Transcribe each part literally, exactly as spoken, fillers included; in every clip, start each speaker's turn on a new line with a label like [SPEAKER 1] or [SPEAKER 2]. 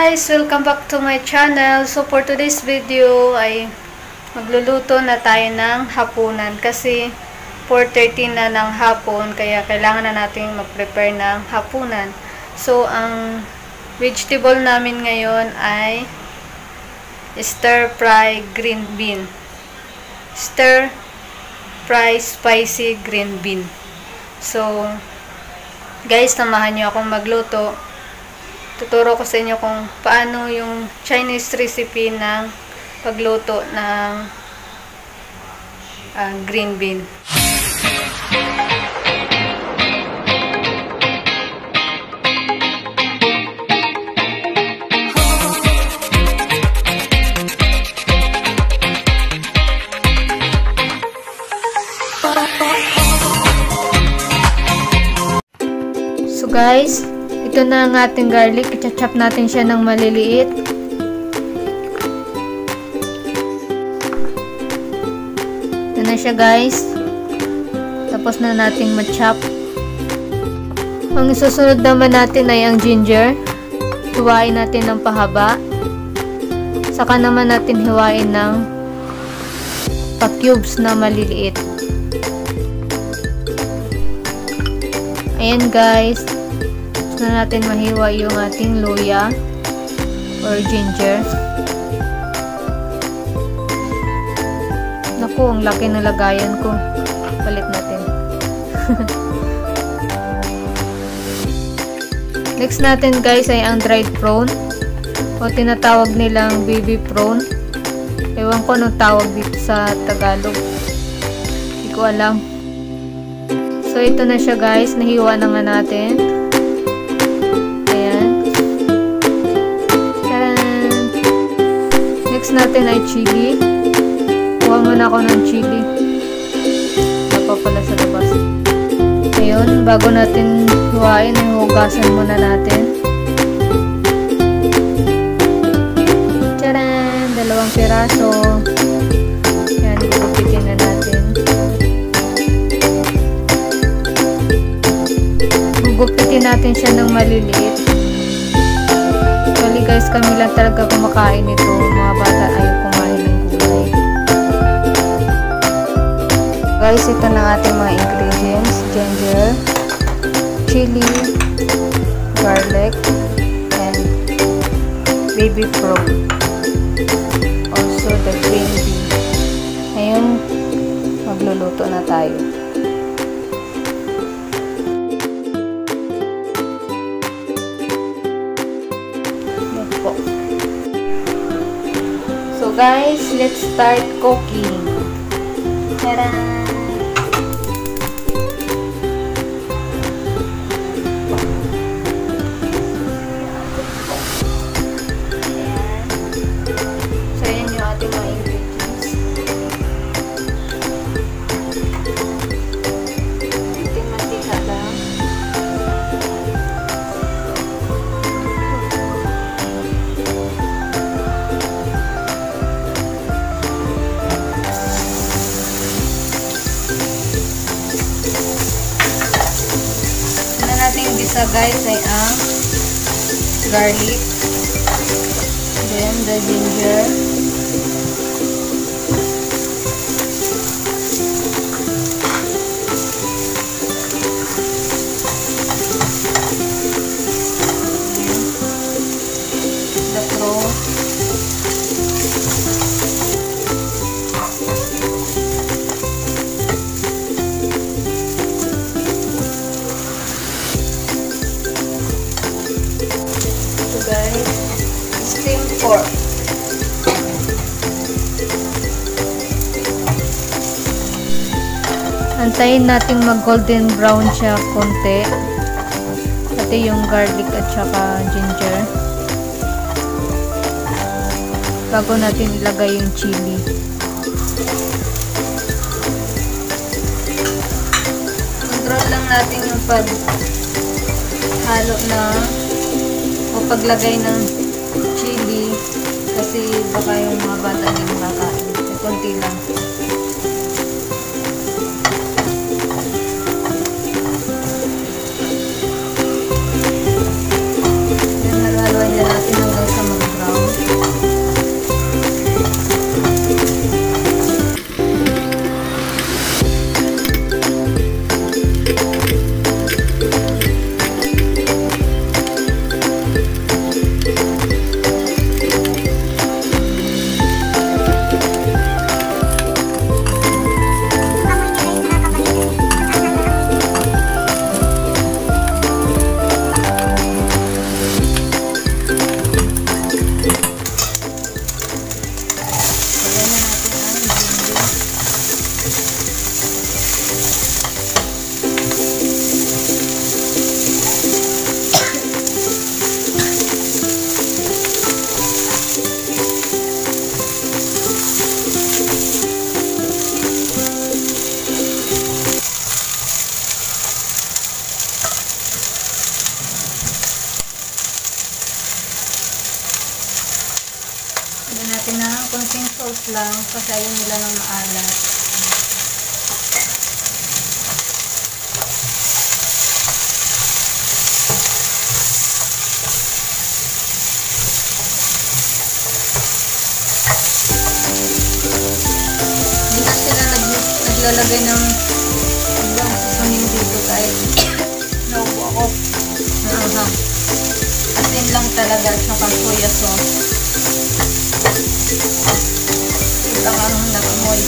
[SPEAKER 1] guys! Welcome back to my channel. So for today's video ay magluluto na tayo ng hapunan kasi four thirty na ng hapon kaya kailangan na natin mag-prepare ng hapunan. So ang vegetable namin ngayon ay stir fry green bean. Stir fry spicy green bean. So guys, samahan niyo akong magluto. Tuturo ko sa inyo kung paano yung Chinese recipe ng pagluto ng uh, green bean. So guys, ito na ang ating garlic. I-chop natin siya ng maliliit. Ito na siya guys. Tapos na nating ma-chop. Ang isusunod naman natin ay ang ginger. Hiwain natin ng pahaba. Saka naman natin hiwain ng pa-cubes na maliliit. Ayan guys. Na natin mahiwa yung ating luya or ginger. Naku, ang laki na lagayan ko. Palit natin. Next natin guys ay ang dried prawn o tinatawag nilang baby prawn. Ewan ko anong tawag dito sa Tagalog. Hindi ko alam. So ito na siya guys. Nahiwa na nga natin. Next natin ay chili. Kuha muna ako ng chili. Wala pala sa labas. Ngayon, bago natin huwain, hugasan muna natin. Tcharan! Dalawang piraso. Yan, gugupitin na natin. Gugupitin natin siya ng maliliit. Actually guys, kami lang talaga kumakain ito. Mga bata ayaw kumain ng gulay. Guys, ito na ating mga ingredients. Ginger, chili, garlic, and baby prawn. Also the green bean. Ngayon, magluluto na tayo. So guys, let's start cooking. Tara! So yan yung ating mga ingredients. Ating mantika lang. Nating gisa guys ay ang garlic, then the ginger, the prawn, steamed pork. Antayin natin mag golden brown siya konti. Pati yung garlic at saka ginger. Bago natin ilagay yung chili. Control lang natin yung pag halo na o paglagay ng chili kasi baka yung mga bata hindi makakain. Konti lang. Then, halo-haloan natin hanggang sa lang kasi ayaw nila ng maalat. Hindi na sila nag naglalagay ng ibang seasoning dito kahit naupo ako na anghang. Asin lang talaga at saka soya sauce. Sobrang anghang na amoy.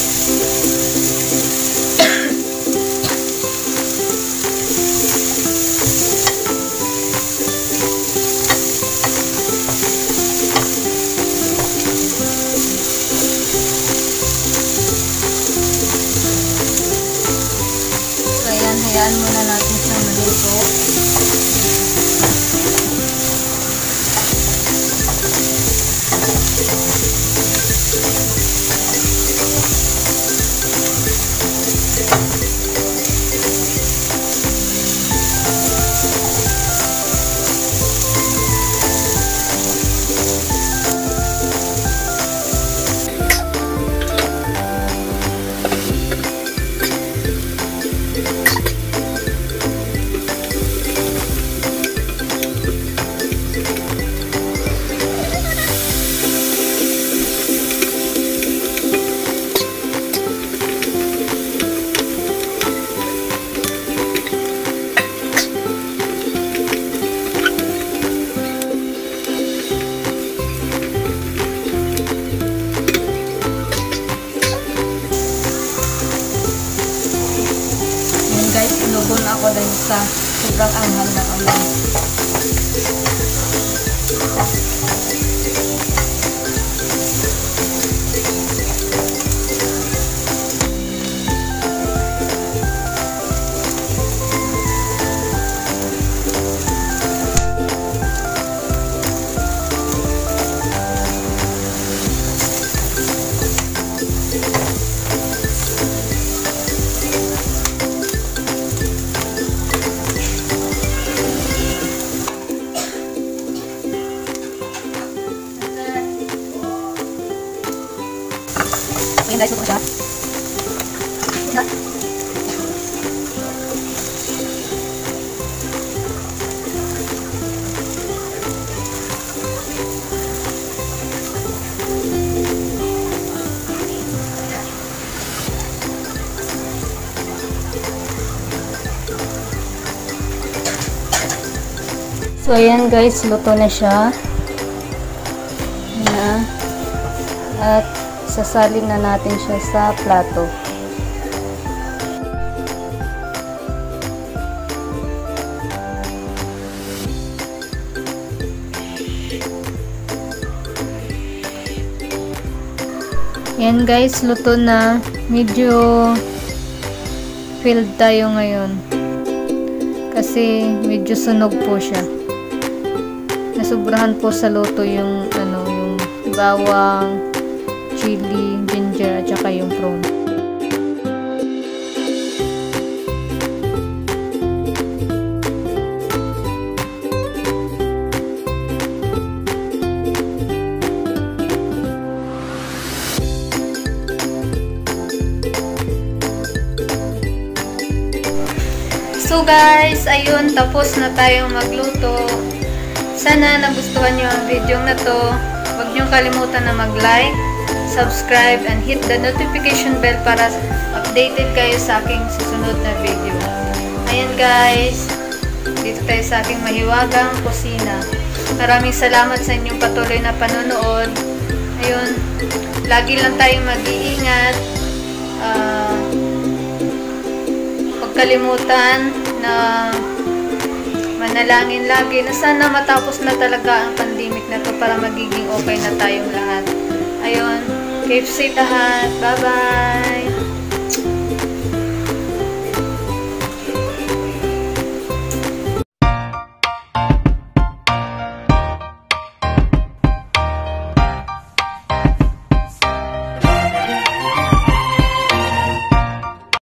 [SPEAKER 1] So ayan, hayaan muna natin siyang maluto. Guys, inugon ako dahil sa sobrang anghang na amoy. Ayan guys, luto siya. Ayan. So ayan guys, luto na siya. Ayan. At sasalin na natin siya sa plato. Yan guys, luto na. Medyo filled tayo ngayon. Kasi medyo sunog po siya. Nasubrahan po sa luto yung ano, yung bawang, chili, ginger, at saka yung prawn. So guys, ayun, tapos na tayong magluto. Sana nagustuhan nyo ang video na to. Huwag nyo kalimutan na mag-like, subscribe, and hit the notification bell para updated kayo sa aking susunod na video. Ayan guys, dito tayo sa aking mahiwagang kusina. Maraming salamat sa inyong patuloy na panonood. Ayun, lagi lang tayong mag-iingat. Uh, huwag kalimutan na manalangin lagi na sana matapos na talaga ang pandemic na to para magiging okay na tayong lahat. Ayun, keep safe lahat. Bye-bye!